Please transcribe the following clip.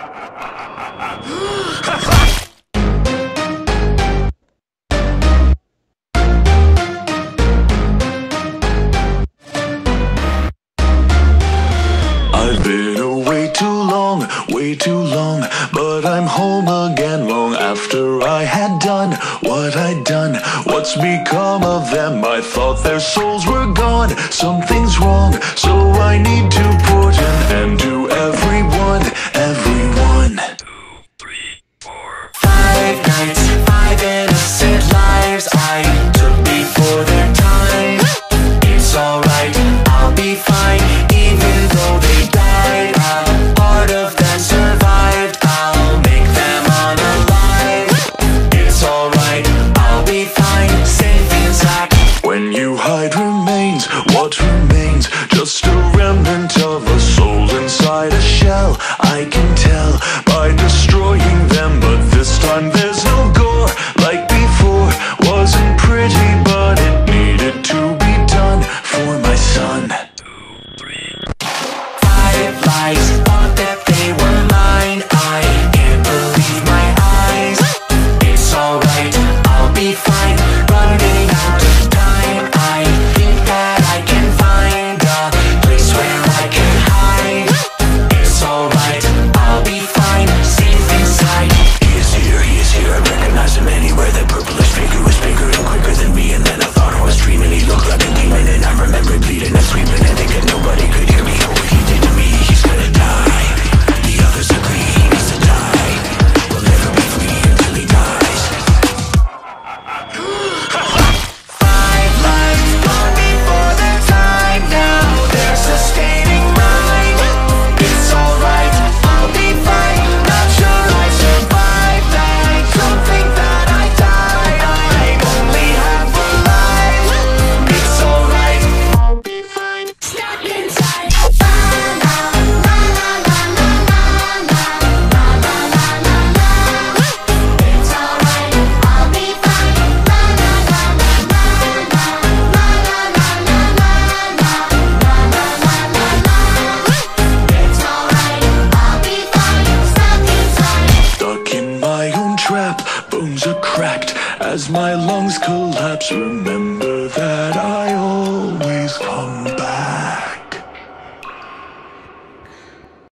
I've been away way too long, but I'm home again long after I had done what I'd done. What's become of them? I thought their souls were gone. Something's wrong, so I need to put an end to everyone, everyone. 2, 3, 4. 5 nights, 5 innocent lives I took before their time. It's alright, I'll be fine, even though they died. A part of them survived, I'll make them unalive. It's alright, I'll be fine, safe inside. When you hide remains, what remains? Just a remnant of a soul inside a shell. I can tell by destroying them, but this time there's no gore like before. Wasn't pretty, but it needed to be done for my son. 2, 3. 5 lives, thought that they were mine. I can't believe my eyes. It's alright, I'll be fine. Running out of time, I think that I can find a place where I can hide. It's alright, I'll be fine, safe inside. He is here, I recognize him anywhere. That purplish figure was bigger and quicker than me, and then I thought I was dreaming. He looked like a demon, and I remember bleeding and screaming and thinking nobody could hear me. Oh, what he did to me, he's gonna die. The others agree he needs to die. We'll never be free until he dies. 5 lives gone before their time. Now they're sustaining mine. It's alright, I'll be fine. Not sure I survived. I don't think that I died. I'm only half alive. It's alright, I'll be fine. Stuck inside. La la la la la la la la la la la la. It's alright, I'll be fine. La la la la la la la la la la la la la la. It's alright, I'll be fine. Stuck inside. Stuck in my own trap, bones are cracked as my lungs collapse. Remember that I always come back.